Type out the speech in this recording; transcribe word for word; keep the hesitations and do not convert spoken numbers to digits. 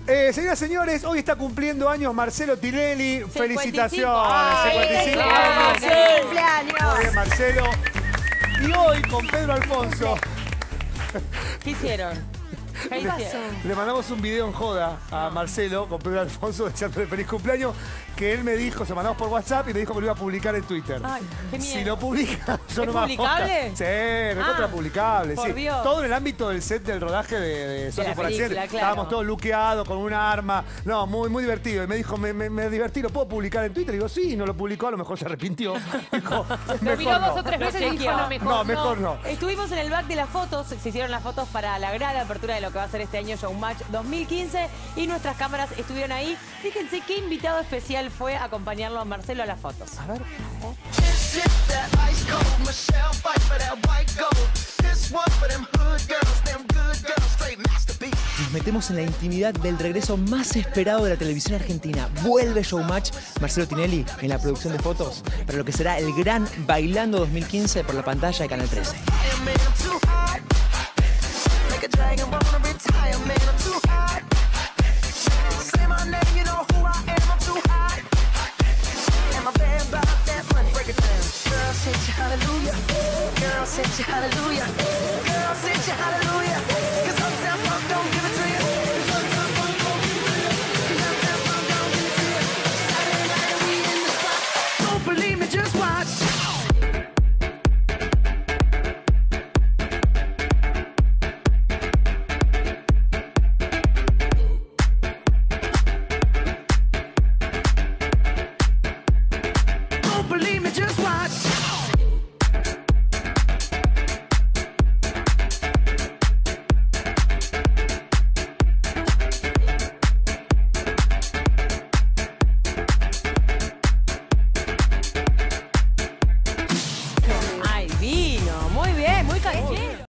Eh, señoras y señores, hoy está cumpliendo años Marcelo Tinelli. Felicitaciones. Ay, cincuenta y cinco años. ¡Feliz cumpleaños! Muy bien, Marcelo. Y hoy con Pedro Alfonso. ¿Qué hicieron? ¿Qué Le, hicieron? le mandamos un video en joda a Marcelo con Pedro Alfonso deseándole feliz cumpleaños, que él me dijo, se mandamos por WhatsApp y me dijo que lo iba a publicar en Twitter. Ay, qué miedo. Si lo publica, yo ¿Es no me publicable? Sí, recontra Ah, publicable. por Sí. Dios. Todo en el ámbito del set del rodaje de, de Socio la por película, Accidente. claro. Estábamos todos luqueados con un arma. No, muy, muy divertido. Y me dijo, me, me, me divertí, ¿lo puedo publicar en Twitter? Y digo, sí, no lo publicó, a lo mejor se arrepintió. Dijo, Lo mejor miró dos o no. tres Lo veces y dijo, chequeó. no, mejor No, mejor no. Estuvimos en el back de las fotos, se hicieron las fotos para la gran apertura de lo que va a ser este año Showmatch dos mil quince y nuestras cámaras estuvieron ahí. Fíjense qué invitado especial fue a acompañarlo a Marcelo a las fotos. A ver. Nos metemos en la intimidad del regreso más esperado de la televisión argentina. Vuelve Showmatch Marcelo Tinelli en la producción de fotos para lo que será el gran Bailando dos mil quince por la pantalla de Canal trece. Like a dragon, wanna retire, man, I'm too high.